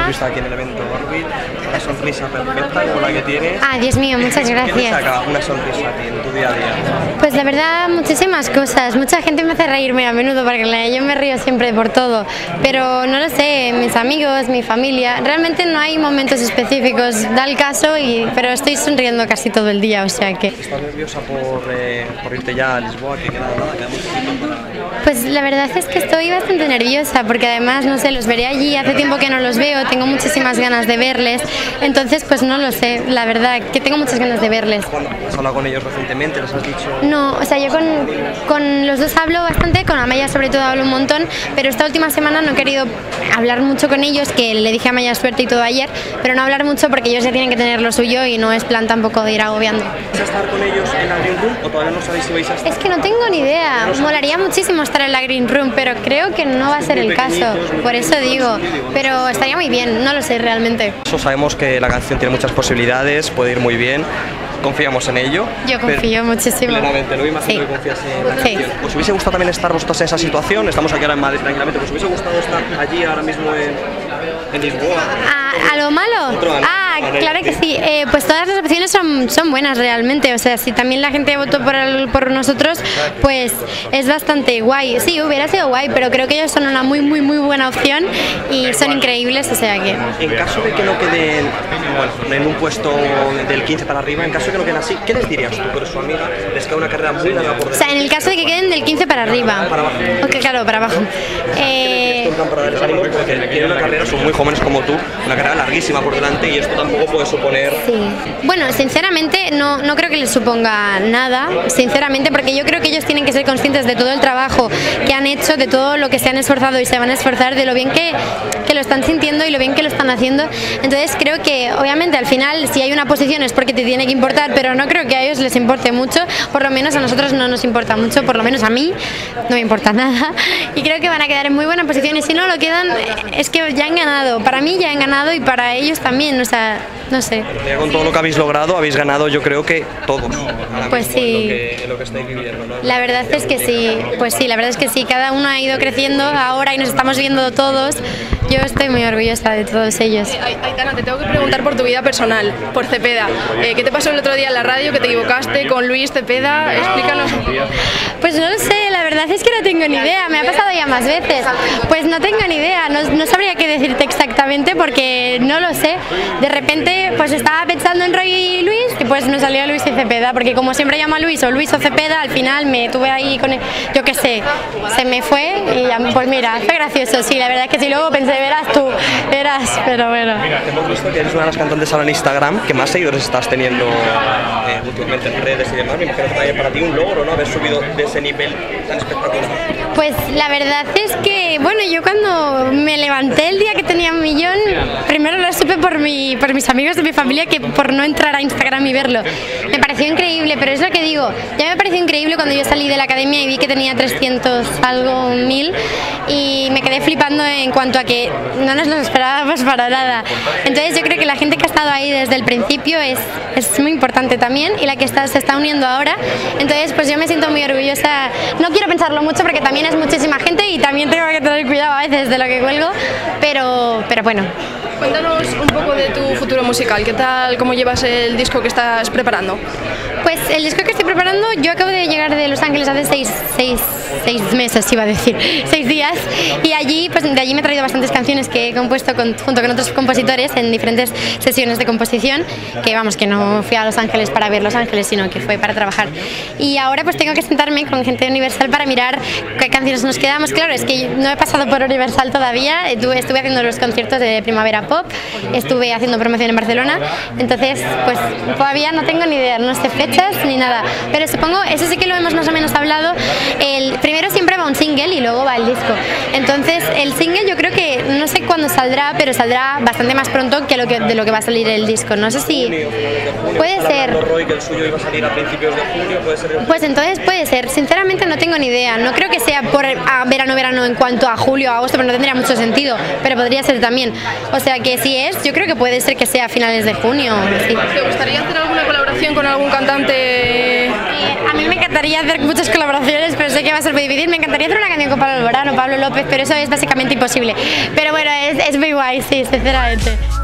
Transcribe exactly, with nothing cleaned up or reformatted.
visto aquí en el evento Barbie, una sonrisa perfecta como la que tienes. Ah, Dios mío, muchas gracias. ¿Qué te saca una sonrisa a ti en tu día a día? Pues la verdad, muchísimas cosas. Mucha gente me hace reírme a menudo porque yo me río siempre por todo. Pero no lo sé, mis amigos, mi familia. Realmente no hay momentos específicos, da el caso, y, pero estoy sonriendo casi todo el día, o sea que... ¿Estás nerviosa por, eh, por irte ya a Lisboa? Que queda nada, queda muy poquito para... Pues la verdad es que estoy bastante nerviosa porque además, no sé, los veré allí, hace tiempo que no los veo, tengo muchísimas ganas de verles, entonces pues no lo sé, la verdad, que tengo muchas ganas de verles. ¿Cuándo has hablado con ellos recientemente? ¿Les has dicho...? No, o sea, yo con, con los dos hablo bastante, con Amaya sobre todo hablo un montón, pero esta última semana no he querido hablar mucho con ellos, que le dije a Amaya suerte y todo ayer, pero no hablar mucho porque ellos ya tienen que tener lo suyo y no es plan tampoco de ir agobiando. ¿Vas a estar con ellos en la Green Room o todavía no sabéis si vais a estar? Es que no tengo ni idea, molaría muchísimo estar en la Green Room, pero creo que no va a ser el caso, por eso digo, pero estaría muy bien, no lo sé realmente. Sabemos que la canción tiene muchas posibilidades, puede ir muy bien, confiamos en ello. Yo confío muchísimo. Plenamente, lo imagino Sí. que confías en la Sí. canción. ¿Os hubiese gustado también estar vosotros en esa situación? Estamos aquí ahora en Madrid tranquilamente, ¿os hubiese gustado estar allí ahora mismo en, en Lisboa? ¿A, a lo malo? Otro ano. Ah, claro que sí. Eh, pues todas las opciones son, son buenas realmente. O sea, si también la gente votó por, el- por nosotros, pues es bastante guay. Sí, hubiera sido guay, pero creo que ellos son una muy, muy, muy buena opción y son increíbles, o sea que... En caso de que no queden, bueno, en un puesto del quince para arriba, en caso de que no queden así, ¿qué les dirías tú? Pero su amiga les queda una carrera muy larga por O delante. sea, en el caso de que queden del quince para arriba. Para abajo. Ok, claro, para abajo. Eh, Esto en plan para darles ánimo porque tienen una carrera, son muy jóvenes como tú, una carrera larguísima por delante y esto tampoco puede suponer... Sí. Bueno, sinceramente no, no creo que les suponga nada, sinceramente, porque yo creo que ellos tienen que ser conscientes de todo el trabajo que han hecho, de todo lo que se han esforzado y se van a esforzar, de lo bien que, que lo están sintiendo y lo bien que lo están haciendo. Entonces creo que obviamente al final si hay una posición es porque te tiene que importar, pero no creo que a ellos les importe mucho, por lo menos a nosotros no nos importa mucho, por lo menos a mí no me importa nada, y creo que van a quedar en muy buena posición, y si no lo quedan es que ya han ganado, para mí ya han ganado y para ellos también, o sea, no sé. Ya con todo lo que habéis logrado, habéis ganado yo creo que todos. ahora Pues mismo, sí. en lo que, en lo que estáis viviendo, ¿no? La verdad es que sí, pues sí, la verdad es que sí, cada uno ha ido creciendo ahora y nos estamos viendo todos. Yo estoy muy orgullosa de todos ellos. Aitana, te tengo que preguntar por tu vida personal, por Cepeda. Eh, ¿Qué te pasó el otro día en la radio que te equivocaste con Luis Cepeda? Explícanos un poco. Pues no lo sé, la verdad es que no tengo ni idea, me ha pasado ya más veces. Pues no tengo ni idea, no, no sabría qué decirte exactamente porque no lo sé. De repente pues estaba pensando en Roy y Luis y pues me salió Luis y Cepeda, porque como siempre llamo a Luis o Luis o Cepeda, al final me tuve ahí con él, yo qué sé, se me fue y ya, pues mira, fue gracioso, sí, la verdad es que sí, luego pensé, verás tú, verás, pero bueno. Hemos visto que eres una de las cantantes ahora en Instagram que más seguidores estás teniendo eh, últimamente en redes y demás. Me imagino que también para ti un logro, ¿no? Haber subido de ese nivel tan espectacular. Pues la verdad es que, bueno, yo cuando me levanté el día que tenía un millón, primero lo supe por, mi, por mis amigos de mi familia que por no entrar a Instagram y verlo. Me pareció increíble, pero es lo que digo, ya me pareció increíble cuando yo salí de la academia y vi que tenía trescientos algo mil y me quedé flipando en cuanto a que no nos lo esperábamos para nada. Entonces yo creo que la gente que ha estado ahí desde el principio es, es muy importante también y la que está, se está uniendo ahora. Entonces pues yo me siento muy orgullosa, no quiero pensarlo mucho porque también es muchísima gente y también tengo que tener cuidado a veces de lo que cuelgo, pero, pero bueno. Cuéntanos un poco de tu futuro musical. ¿Qué tal, cómo llevas el disco que estás preparando? Pues el disco que estoy preparando, yo acabo de llegar de Los Ángeles hace seis, seis, seis meses, iba a decir, seis días, y allí, pues de allí me he traído bastantes canciones que he compuesto con, junto con otros compositores en diferentes sesiones de composición, que vamos, que no fui a Los Ángeles para ver Los Ángeles, sino que fue para trabajar. Y ahora pues tengo que sentarme con gente de Universal para mirar qué canciones nos quedamos. Claro, es que no he pasado por Universal todavía, estuve, estuve haciendo los conciertos de Primavera Pop, estuve haciendo promoción en Barcelona, entonces pues todavía no tengo ni idea, no sé fechas ni nada, pero supongo, eso sí que lo hemos más o menos hablado, el primero siempre va un single y luego va el disco, entonces el single yo creo que no sé cuándo saldrá, pero saldrá bastante más pronto que, lo que de lo que va a salir el disco, no sé si puede ser. Roy, que el suyo iba a salir a principios de junio, puede ser. Pues entonces puede ser, sinceramente no tengo ni idea, no creo que sea por a verano verano en cuanto a julio o agosto, pero no tendría mucho sentido, pero podría ser también, o sea que si es, yo creo que puede ser que sea a finales de junio. Sí. ¿Te gustaría hacer alguna colaboración con algún cantante? Eh, A mí me encantaría hacer muchas colaboraciones, pero sé que va a ser muy difícil. Me encantaría hacer una canción con Pablo Alborán o Pablo López, pero eso es básicamente imposible. Pero bueno, es, es muy guay, sí, sinceramente.